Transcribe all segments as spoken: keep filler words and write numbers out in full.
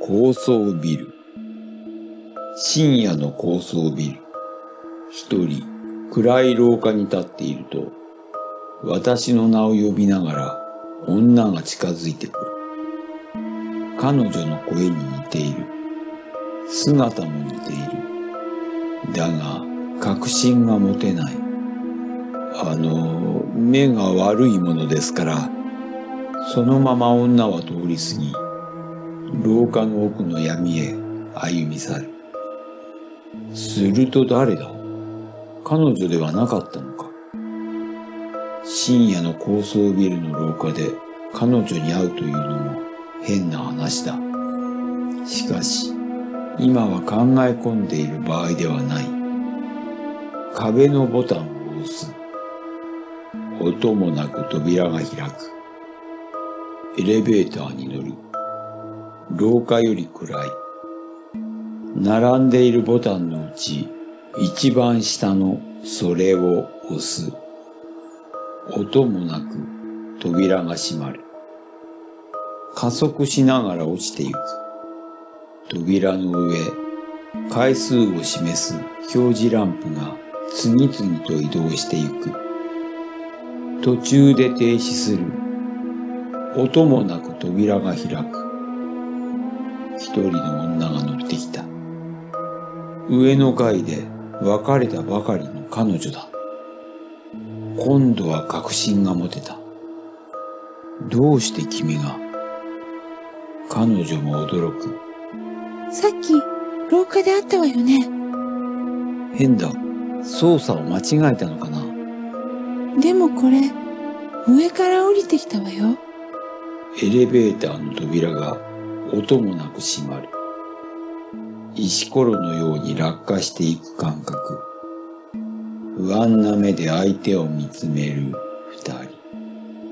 高層ビル。深夜の高層ビル。一人、暗い廊下に立っていると、私の名を呼びながら女が近づいてくる。彼女の声に似ている。姿も似ている。だが、確信が持てない。あの、目が悪いものですから、そのまま女は通り過ぎ、廊下の奥の闇へ歩み去る。すると誰だ？彼女ではなかったのか。深夜の高層ビルの廊下で彼女に会うというのも変な話だ。しかし、今は考え込んでいる場合ではない。壁のボタンを押す。音もなく扉が開く。エレベーターに乗る。廊下より暗い。並んでいるボタンのうち一番下のそれを押す。音もなく扉が閉まる。加速しながら落ちていく。扉の上、回数を示す表示ランプが次々と移動していく。途中で停止する。音もなく扉が開く。一人の女が乗ってきた。上の階で別れたばかりの彼女だ。今度は確信が持てた。どうして君が？彼女も驚く。 さっき廊下で会ったわよね。 変だ。操作を間違えたのかな。 でもこれ、上から降りてきたわよ。 エレベーターの扉が音もなく閉まる。石ころのように落下していく感覚。不安な目で相手を見つめる二人。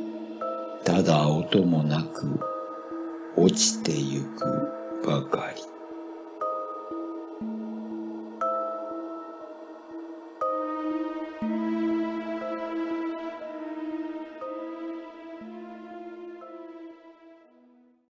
ただ音もなく落ちてゆくばかり。